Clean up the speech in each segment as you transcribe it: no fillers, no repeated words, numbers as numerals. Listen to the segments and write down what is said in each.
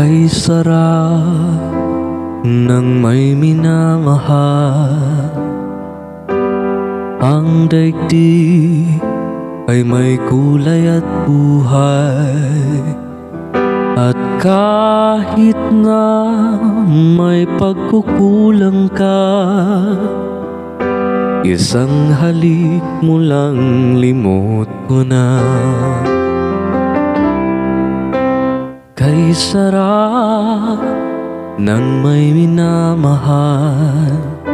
Kay sarap ng may minamahal, ang daigdig ay may kulay at buhay. At kahit na may pagkukulang ka, isang halik mo lang limot ko na. Kay sarap ng may minamahal,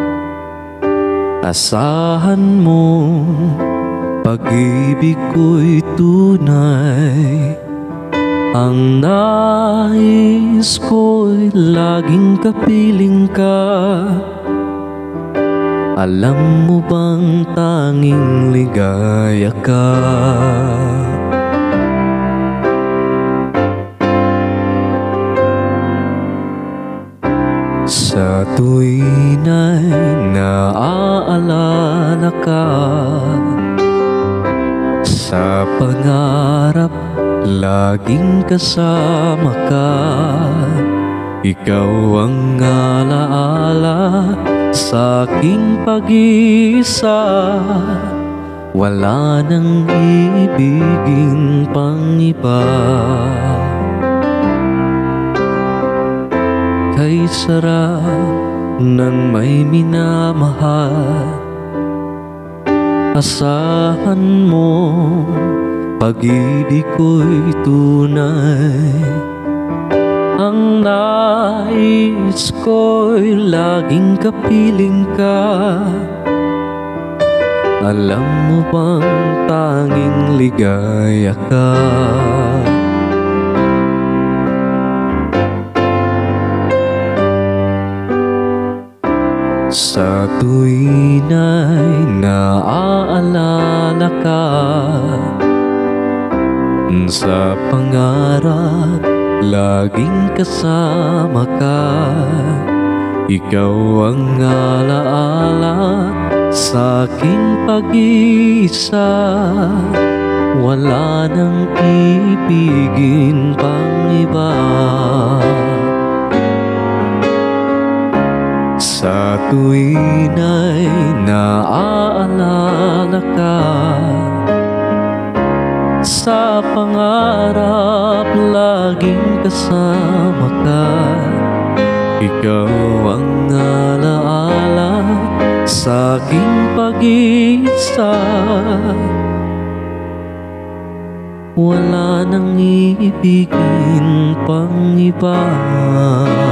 asahan mo pag-ibig ko'y tunay. Ang nais ko'y laging kapiling ka. Alam mo bang tanging ligaya ka? Sa tuwin ay naaalala ka, sa pangarap laging kasama ka. Ikaw ang alaala sa aking pag-iisa, wala nang ibigin pang iba. Kay sarap ng may minamahal, asahan mo pag-ibig ko'y tunay. Ang nais ko'y laging kapiling ka. Alam mo bang tanging ligaya ka? Sa tuwin ay naaalala ka, sa pangarap laging kasama ka. Ikaw ang alaala sa aking pag-iisa, wala nang ibigin pang iba. Sa tuwin ay naaalala ka, sa pangarap laging kasama ka. Ikaw ang alaala sa aking pag-iisa, wala nang ibigin pang iba.